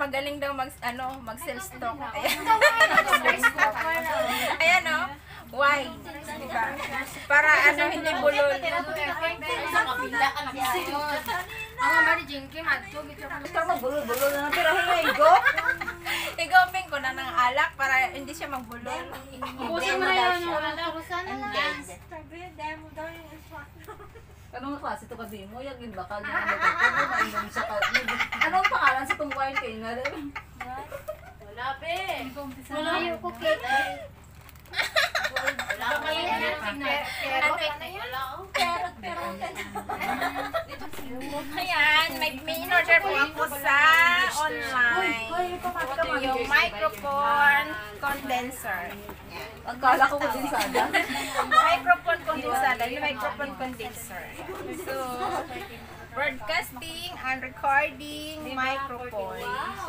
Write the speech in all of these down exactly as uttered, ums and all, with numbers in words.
magaling daw mag, ano, mag-self-stock. Ayan. Ayan, o. Why? Diba? Para ano, hindi bulol. Sa kapila ka na kayo. Ang mga mali Jinky, madto. Ito magbulol-bulol na ng pirahin nga igo. Igopin ko na ng alak para hindi siya magbulol. Ubusin mo na yun. Ubusan na lang. Anong klase ito kabi mo? Yung yun baka yung ano sa kabi. Anong pangalan sa itong wine kayo na rin? Wala pe. Wala yung cookie. Wala pa yun. Pero, pero, Ayan, may, may in-order po ako sa online. Ito yung microphone condenser. Akala ko kondensada. Microphone condenser. Yung microphone condenser. So, broadcasting and recording microphone.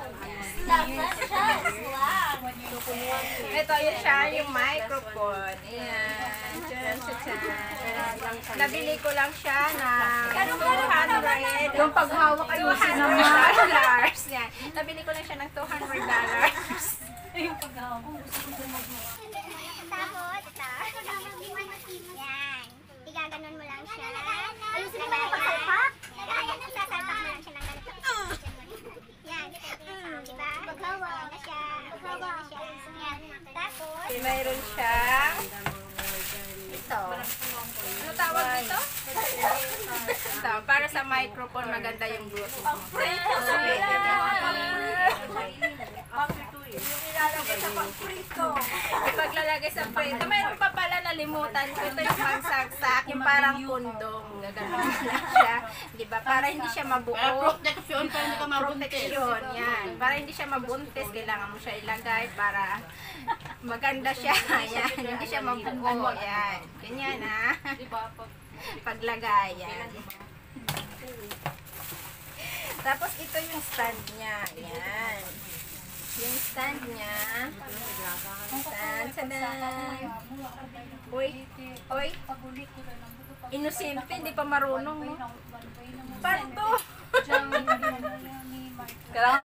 Ito yun siya, yung microphone. Ayan. Tchan, tchan, tchan. Nabili ko lang siya na two hundred. Yung paghawak ay two hundred dollars. Yan. Nabili ko lang siya ng two hundred dollars. yung paghawak. Tapos, ito. Yan. Igaganon mo lang siya. Ayusin mo lang pasalpak. Ayan, sasalpak mo lang siya ng ganito. Yan. Diba? Paghawak na siya. Paghawak na siya. Yan. Tapos, Mayroon siyang ito. Ano tawag dito? Ito. Para sa microphone, maganda yung Bluetooth mo. Ipaglalagay sa prito. Mayroon pa pala nalimutan ko. Ito yung magsagsak. Yung parang kundong. Gagano'n siya. Diba? Para hindi siya mabuo. Protection, para hindi ka mabuntis. Protection. Yan. Para hindi siya mabuntis, kailangan mo siya ilagay para maganda siya. Yan. Hindi siya mabuo. Yan. Ganyan ha. Paglagay. Yan. Tapos ito yung stand niya. Yan. Yung stand niya. Stand. Stand. Uy. Uy. Inosente. Hindi pa marunong. No? Paano to? Kailangan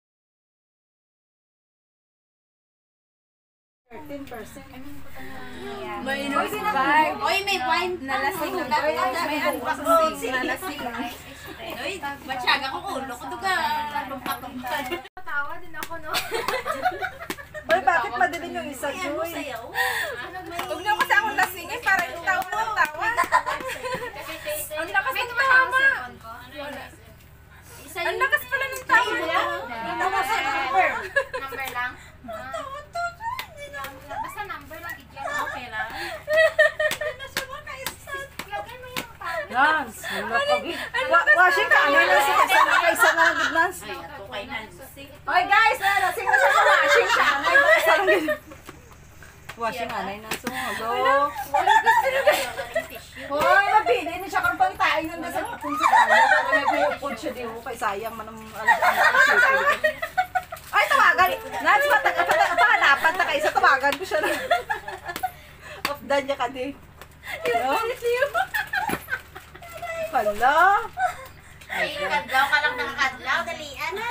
thirteen percent. May vibe. Oy, may wine. Nalasing. May unboxing. Nalasing. Oy, matyaga ko ulo ko to ka. Lumpak-lumpak. Tawa din ako, no? Oy, bakit madilim yung isa, Joy? Huwag niyo kasi akong lasingin para yung tawa ng tawa. Ang lakas ng tama. Ang lakas pala ng tawa. Tawa sa number. Number lang? Basta number lang. Okay lang. Nans, washing ka, ano na siya, kasama ka isa na lang, Nans. Ay, ato kay Nans. Oy guys, nalasing na siya sa washing siya. Washing anay na sumugo. Hoy, mabili ni siya kung pangtaing nang sa kung sa kanya. Para may pupod siya di mo, kay sayang man ang alam ko. Ay, tawagan. Nans, pahanapan na kaisa, tawagan ko siya na. Off dan niya ka di. Hala. Ay, kadlaw ka lang nakakadlaw. Dalian na.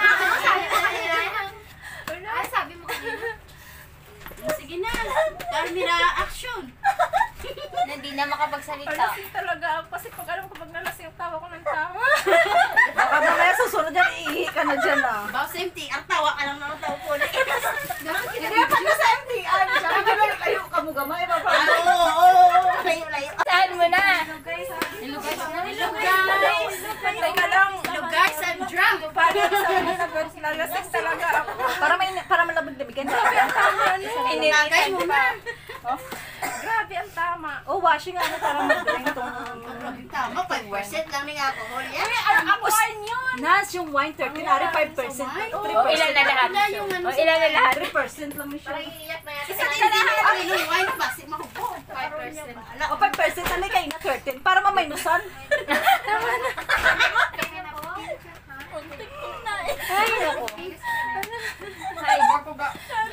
Ay, sabi mo kanina. Sige na. Camera action. hindi na makapagsalita. Nalasing talaga ako kasi pag alam ko pag nalasing ang tawa ko ng tawa. Baka mamaya susunod yan, iihi ka na dyan ah. Bawa sa M T R, tawa ka lang ng tao po. Hindi pa na sa M T R. Sabi ko na kayo, kamugamay. Oo, oo, oo. Layo-layo. Saan mo na? Hello guys. Hello guys. Teka lang. Hello guys, I'm drunk. Paano sa nalasing talaga ako. Para may para malabig-labigan ka. Tagay mo na. Grabe ang tama. Oh, washing ano para mag-drink tong... Tama, five percent lang ng alcohol. Yan. Ako yun. Nas, yung wine thirteen, ari five percent. three O, ilan percent. na lahat? Yung ano O, ilan na lahat? three percent lang siya. Parang iiyak na yan. Isa na lahat. Yung wine, basi mahubo. five percent. O, five percent, alay kayo na thirteen. Para mamaynusan. Ay, ako. Ay, bako ba?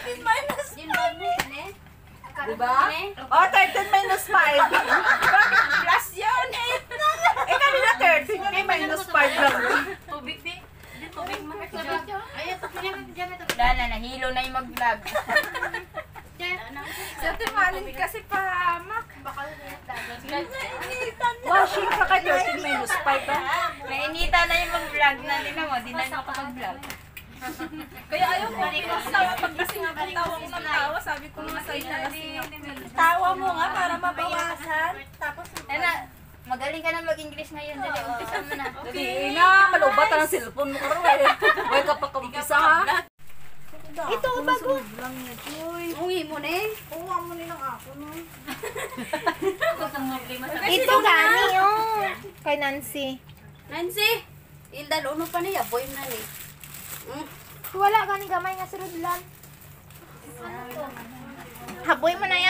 Diba? Oh, thirteen minus five. Plus yun. Eh, kanina thirteen, yun ay minus five lang. Tubig, di. Tubig mo. Ay, ito Nahilo na yung mag-vlog. Sa timalin kasi pa, Mak. Washing ka kay thirteen minus five ba? Nainita na yung mag-vlog na. Tingnan mo, di na makapag-vlog. Kaya ayaw ko. Tawa pagkasing ako, tawa ko ng tawa. Sabi ko nga sa'yo na lasing ako. Tawa mo nga para mabawasan. Tapos, Ano, magaling ka na mag-English ngayon. Dali, umpisa mo na. Dali na, malubat ang cellphone mo karon eh. Huwag ka pa kumpisa ha. Ito, bago. uwi mo na eh. Kuha mo nilang ako no. Ito gani, oh. Kay Nancy. Nancy, Ildal, uno pa niya, boy na ni. Mm. Wala gani gamay nga si Rudlan. Haboy mo na yan.